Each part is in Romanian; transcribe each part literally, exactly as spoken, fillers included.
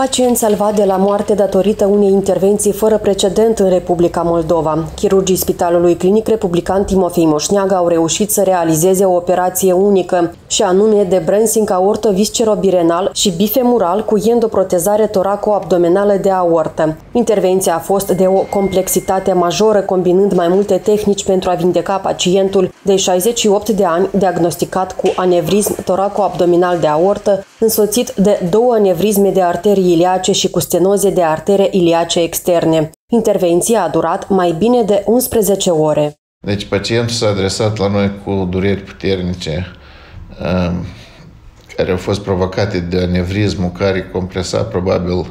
Pacient salvat de la moarte datorită unei intervenții fără precedent în Republica Moldova. Chirurgii Spitalului Clinic Republican Timofei Moșneaga au reușit să realizeze o operație unică, și anume de bracing aorto-viscerobirenal și bifemural cu endoprotezare toraco-abdominală de aortă. Intervenția a fost de o complexitate majoră, combinând mai multe tehnici pentru a vindeca pacientul de șaizeci și opt de ani, diagnosticat cu anevrism toraco-abdominal de aortă, însoțit de două anevrisme de arterii iliace și cu stenoze de artere iliace externe. Intervenția a durat mai bine de unsprezece ore. Deci pacientul s-a adresat la noi cu dureri puternice care au fost provocate de anevrismul care compresa, probabil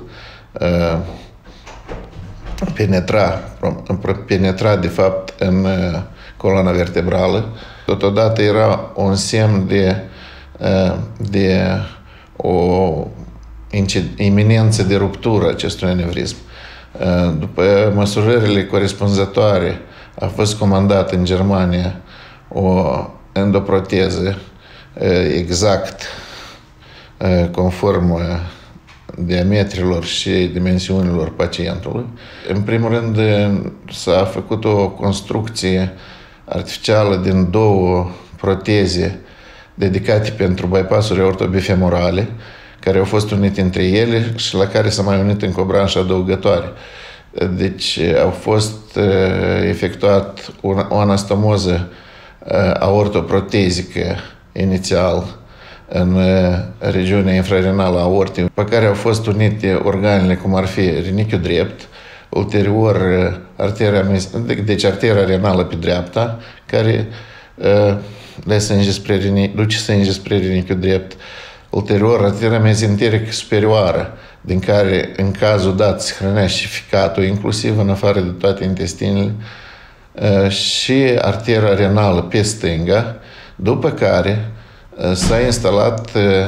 penetra, penetra de fapt în coloana vertebrală. Totodată era un semn de, de o iminență de ruptură acestui anevrism. După măsurările corespunzătoare a fost comandată în Germania o endoproteză exact conform diametrilor și dimensiunilor pacientului. În primul rând s-a făcut o construcție artificială din două proteze dedicate pentru bypassuri aortobifemorale, care au fost unite între ele și la care s-a mai unit încă o branșă adăugătoare. Deci au fost efectuat o anastomoză aortoprotezică inițial în regiunea infrarenală a aortei, pe care au fost unite organele cum ar fi rinichiul drept, ulterior arteria, deci arteria renală pe dreapta, care le sânge spre rinichi, duce sânge spre rinichiul drept, ulterior arteria mezenterică superioară, din care în cazul dat se hrănea și ficatul, inclusiv în afară de toate intestinele, și arteria renală pe stânga, după care s-a instalat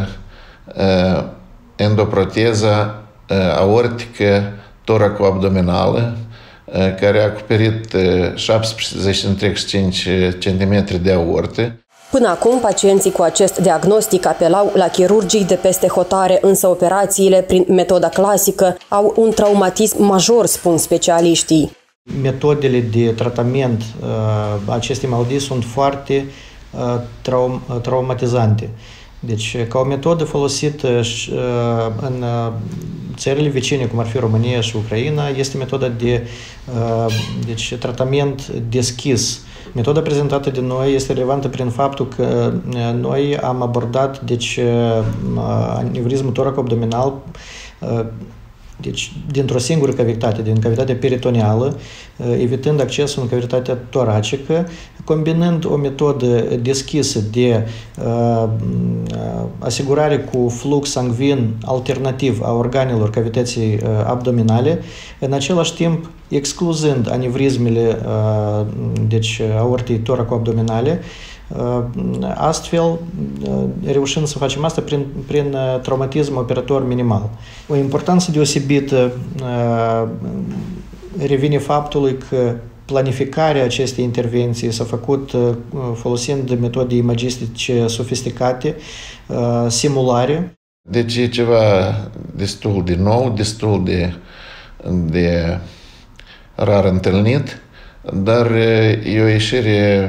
endoproteza aortică toraco-abdominală, care a acoperit șaptesprezece virgulă treizeci și cinci centimetri de aortă. Până acum, pacienții cu acest diagnostic apelau la chirurgii de peste hotare, însă operațiile prin metoda clasică au un traumatism major, spun specialiștii. Metodele de tratament acestei maladii sunt foarte traum traumatizante. Deci, ca o metodă folosită în țările vecine, cum ar fi România și Ucraina, este metoda de deci, tratament deschis. Metoda prezentată de noi este relevantă prin faptul că noi am abordat deci, anevrismul toraco-abdominal deci, dintr-o singură cavitate, din cavitatea peritoneală, evitând accesul în cavitatea toracică, combinând o metodă deschisă de uh, asigurare cu flux sanguin alternativ a organelor cavității uh, abdominale, în același timp excluzând anevrismele uh, deci, aortei toraco-abdominale, astfel reușind să facem asta prin, prin traumatism operator minimal. O importanță deosebită revine faptului că planificarea acestei intervenții s-a făcut folosind metode imagistice sofisticate, simulare. Deci e ceva destul de nou, destul de, de rar întâlnit, dar e o ieșire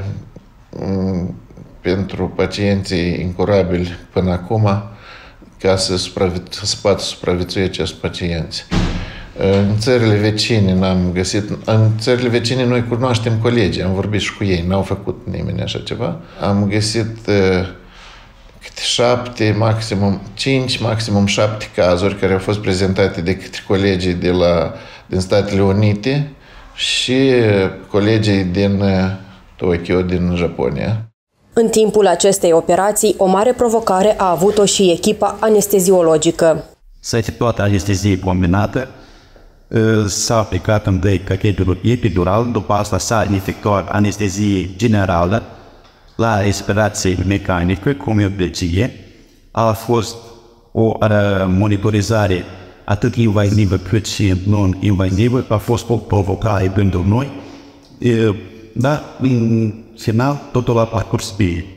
pentru pacienții incurabili până acum, ca să, supravieț- să poată supraviețui acești pacienți. În țările vecine n-am găsit, în țările vecine noi cunoaștem colegii, am vorbit și cu ei, n-au făcut nimeni așa ceva. Am găsit câte șapte, maximum cinci, maximum șapte cazuri care au fost prezentate de către colegii de la, din Statele Unite și colegii din Tokyo, din Japonia. În timpul acestei operații, o mare provocare a avut-o și echipa anesteziologică. S-a efectuat anestezie combinată, s-a aplicat în doi catetul epidural, după asta s-a efectuat anestezie generală la respirație mecanică, cum e obicei. A fost o monitorizare atât invazivă cât și non-invazivă, a fost o provocare pentru noi. Dar, în final, totul a parcurs bine.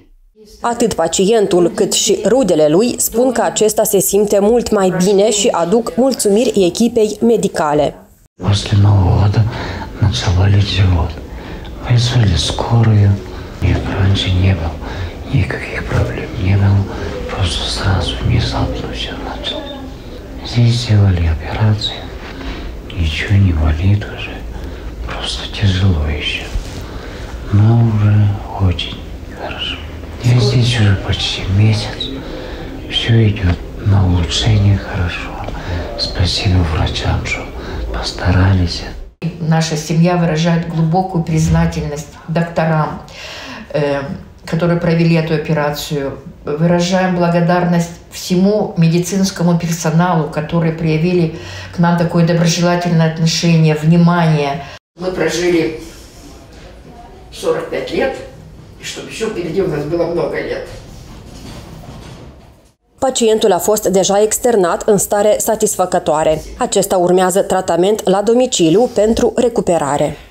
Atât pacientul cât și rudele lui spun că acesta se simte mult mai bine și aduc mulțumiri echipei medicale. После Нового года начала лить живот. Вызвали скорую. Нет, раньше не было. Никаких проблем не было. Просто сразу внезапно все началось. Здесь сделали операцию. Ничего не болит уже. Просто тяжело еще. Но уже очень хорошо. Я здесь уже почти месяц. Все идет на улучшение хорошо. Спасибо врачам, что постарались. Наша семья выражает глубокую признательность докторам, э, которые провели эту операцию. Выражаем благодарность всему медицинскому персоналу, которые проявили к нам такое доброжелательное отношение, внимание. Мы прожили сорок пять лет, и чтобы еще впереди у нас было много лет. Pacientul a fost deja externat în stare satisfăcătoare. Acesta urmează tratament la domiciliu pentru recuperare.